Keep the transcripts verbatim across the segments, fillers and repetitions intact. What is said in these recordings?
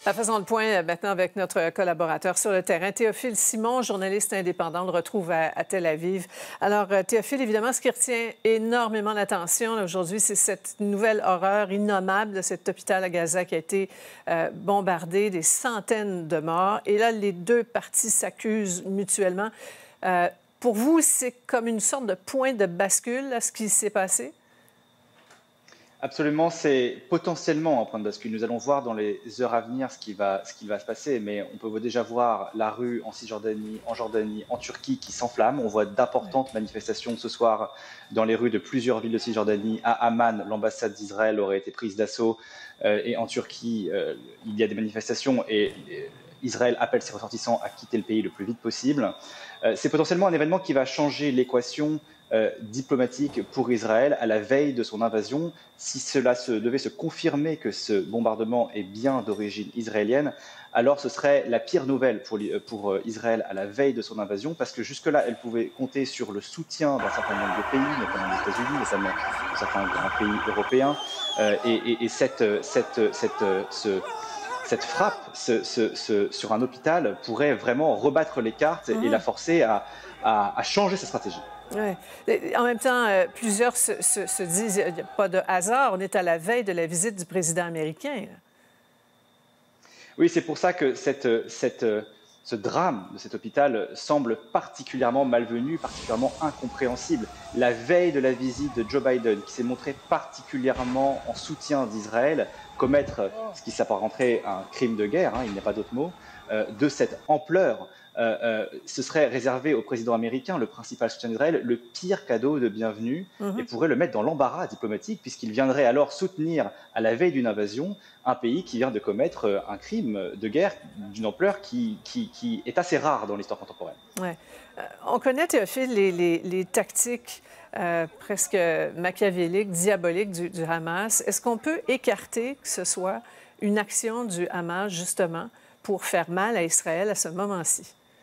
Faisons le point maintenant avec notre collaborateur sur le terrain, Théophile Simon, journaliste indépendant. On le retrouve à, à Tel Aviv. Alors, Théophile, évidemment, ce qui retient énormément l'attention aujourd'hui, c'est cette nouvelle horreur innommable de cet hôpital à Gaza qui a été euh, bombardé, des centaines de morts. Et là, les deux parties s'accusent mutuellement. Euh, pour vous, c'est comme une sorte de point de bascule, là, ce qui s'est passé? Absolument, c'est potentiellement un point de bascule. Nous allons voir dans les heures à venir ce qui va, ce qui va se passer, mais on peut déjà voir la rue en Cisjordanie, en Jordanie, en Turquie qui s'enflamme. On voit d'importantes manifestations ce soir dans les rues de plusieurs villes de Cisjordanie. À Amman, l'ambassade d'Israël aurait été prise d'assaut, euh, et en Turquie, euh, il y a des manifestations et, et Israël appelle ses ressortissants à quitter le pays le plus vite possible. Euh, c'est potentiellement un événement qui va changer l'équation Euh, diplomatique pour Israël à la veille de son invasion. Si cela se, devait se confirmer que ce bombardement est bien d'origine israélienne, alors ce serait la pire nouvelle pour, pour Israël à la veille de son invasion, parce que jusque-là, elle pouvait compter sur le soutien d'un certain nombre de pays, notamment les États-Unis, notamment certains grands pays européens, euh, et, et, et cette, cette, cette, ce, cette frappe ce, ce, ce, sur un hôpital pourrait vraiment rebattre les cartes et, mmh. et la forcer à, à, à changer sa stratégie. Ouais. En même temps, euh, plusieurs se, se, se disent qu'il n'y a pas de hasard. On est à la veille de la visite du président américain. Oui, c'est pour ça que cette, cette, ce drame de cet hôpital semble particulièrement malvenu, particulièrement incompréhensible. La veille de la visite de Joe Biden, qui s'est montré particulièrement en soutien d'Israël, commettre ce qui s'apparenterait à un crime de guerre, hein, il n'y a pas d'autre mot, euh, de cette ampleur, euh, euh, ce serait réservé au président américain, le principal soutien d'Israël, le pire cadeau de bienvenue, mm-hmm. et pourrait le mettre dans l'embarras diplomatique, puisqu'il viendrait alors soutenir, à la veille d'une invasion, un pays qui vient de commettre un crime de guerre d'une ampleur qui, qui, qui est assez rare dans l'histoire contemporaine. Ouais. Euh, on connaît, Théophile, les, les, les tactiques euh, presque machiavéliques, diaboliques du, du Hamas. Est-ce qu'on peut écarter que ce soit une action du Hamas, justement, pour faire mal à Israël à ce moment-ci?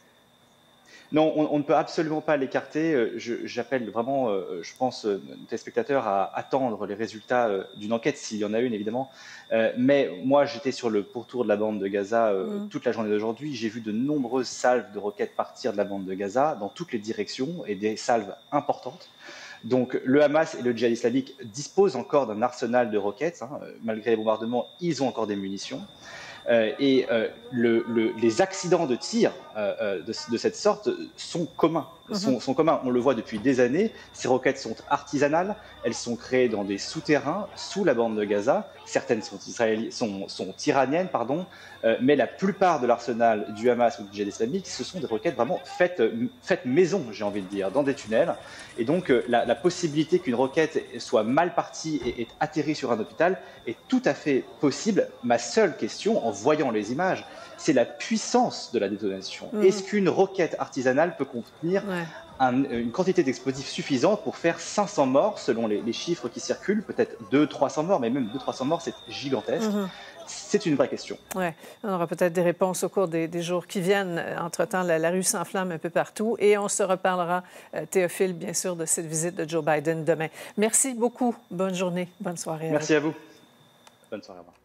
Non, on, on ne peut absolument pas l'écarter. J'appelle vraiment, euh, je pense, euh, nos téléspectateurs à attendre les résultats euh, d'une enquête, s'il y en a une, évidemment. Euh, mais moi, j'étais sur le pourtour de la bande de Gaza euh, mmh. toute la journée d'aujourd'hui. J'ai vu de nombreuses salves de roquettes partir de la bande de Gaza dans toutes les directions, et des salves importantes. Donc le Hamas et le djihad islamique disposent encore d'un arsenal de roquettes. Hein. Malgré les bombardements, ils ont encore des munitions. Euh, et euh, le, le, les accidents de tir euh, de, de cette sorte sont communs, mm-hmm. sont, sont communs. On le voit depuis des années. Ces roquettes sont artisanales, elles sont créées dans des souterrains sous la bande de Gaza. Certaines sont, sont, sont iraniennes, pardon, euh, mais la plupart de l'arsenal du Hamas ou du djihad islamique, ce sont des roquettes vraiment faites, faites maison, j'ai envie de dire, dans des tunnels. Et donc euh, la, la possibilité qu'une roquette soit mal partie et ait atterri sur un hôpital est tout à fait possible. Ma seule question, en voyant les images, c'est la puissance de la détonation. Mmh. Est-ce qu'une roquette artisanale peut contenir ouais. un, une quantité d'explosifs suffisante pour faire cinq cents morts, selon les, les chiffres qui circulent, peut-être deux cents à trois cents morts, mais même deux cents à trois cents morts, c'est gigantesque. Mmh. C'est une vraie question. Oui, on aura peut-être des réponses au cours des, des jours qui viennent. Entre-temps, la, la rue s'enflamme un peu partout et on se reparlera, euh, Théophile, bien sûr, de cette visite de Joe Biden demain. Merci beaucoup. Bonne journée. Bonne soirée. Merci à vous. Bonne soirée. À vous.